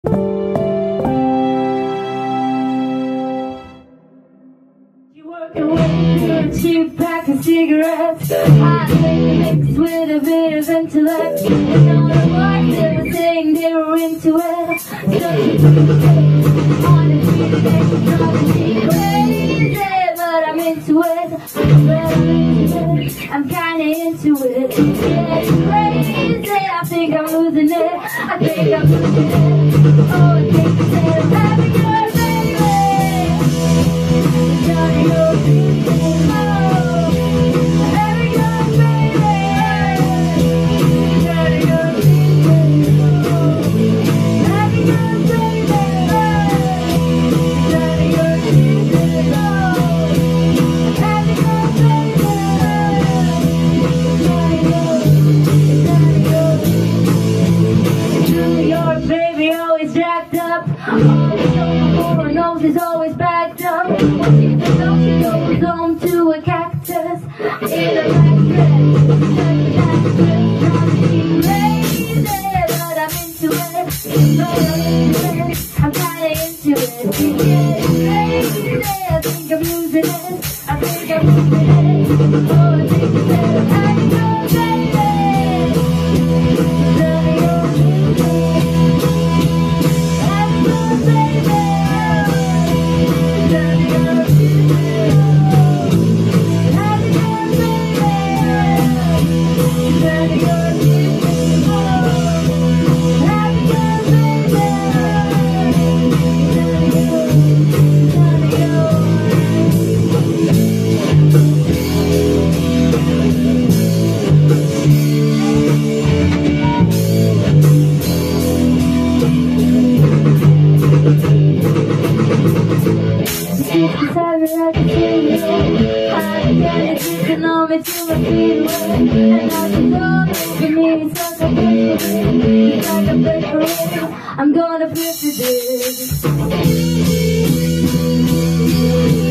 Cheap pack of cigarettes, hot mixed with a bit of intellect. And all the boys they were saying they were into it. So on the street they driving me crazy, but I'm into it. I'm kinda into it. Yeah, it's crazy. I think I'm losing it. I think I'm losing it. Oh, I think that I'm having your baby. Johnny, you're is always backed up. When she goes home to a cactus in a crazy, but I'm into it. I'm kinda into it. Yeah, it's crazy. I think I'm losing it. I think I'm losing it. Oh, I think that I'm having no baby. Having no baby. I'm gonna flip this.